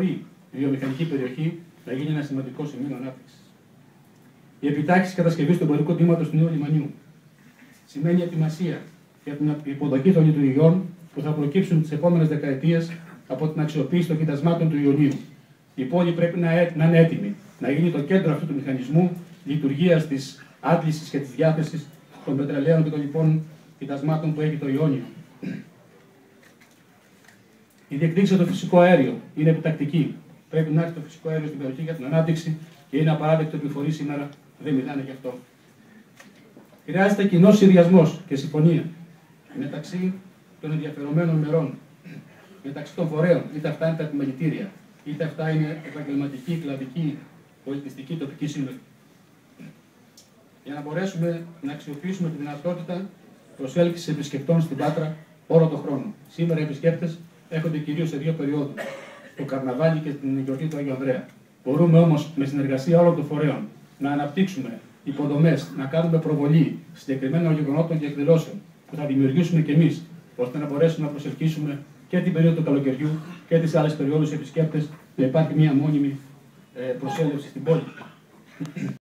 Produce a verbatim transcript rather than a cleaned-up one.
μπορεί η βιομηχανική περιοχή να γίνει ένα σημαντικό σημείο ανάπτυξης. Η επιτάχυνση κατασκευής του εμπορικού τμήματος του νέου λιμανιού σημαίνει ετοιμασία για την υποδοχή των λειτουργιών που θα προκύψουν τις επόμενες δεκαετίες από την αξιοποίηση των κοιτασμάτων του Ιωνίου. Η πόλη πρέπει να, να είναι έτοιμη να γίνει το κέντρο αυτού του μηχανισμού λειτουργίας της άντλησης και της διάθεσης των πετρελαίων και των λοιπών κοιτασμάτων που έχει το Ιόνιο. Η διεκδίκηση του φυσικού αέριο είναι επιτακτική. Πρέπει να έρθει το φυσικό αέριο στην περιοχή για την ανάπτυξη και είναι απαράδεκτο ότι οι φορείς σήμερα δεν μιλάνε γι' αυτό. Χρειάζεται κοινός συνδυασμός και συμφωνία μεταξύ των ενδιαφερομένων μερών, μεταξύ των φορέων, είτε αυτά είναι τα επιμελητήρια, είτε αυτά είναι επαγγελματική, κλαδική, πολιτιστική, τοπική σύλλογη. Για να μπορέσουμε να αξιοποιήσουμε τη δυνατότητα προσέλκυσης επισκεπτών στην Πάτρα όλο τον χρόνο. Σήμερα οι επισκέπτες έρχονται κυρίως σε δύο περιόδους, το Καρναβάλι και την γιορτή του Αγίου Ανδρέα. Μπορούμε όμως με συνεργασία όλων των φορέων να αναπτύξουμε υποδομές, να κάνουμε προβολή συγκεκριμένων γεγονότων και εκδηλώσεων που θα δημιουργήσουμε κι εμείς, ώστε να μπορέσουμε να προσελκύσουμε και την περίοδο του καλοκαιριού και τις άλλες περιόδους επισκέπτες, να υπάρχει μια μόνιμη προσέλευση στην πόλη.